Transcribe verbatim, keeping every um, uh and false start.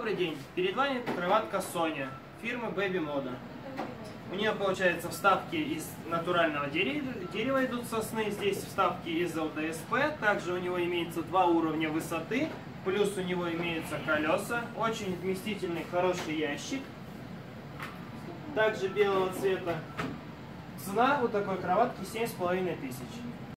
Добрый день! Перед вами кроватка Соня фирмы Baby Moda. У нее получается вставки из натурального дерева, дерева идут сосны, здесь вставки из эл дэ эс пэ, также у него имеется два уровня высоты, плюс у него имеются колеса, очень вместительный хороший ящик, также белого цвета. Цена у такой кроватки семь с половиной тысяч.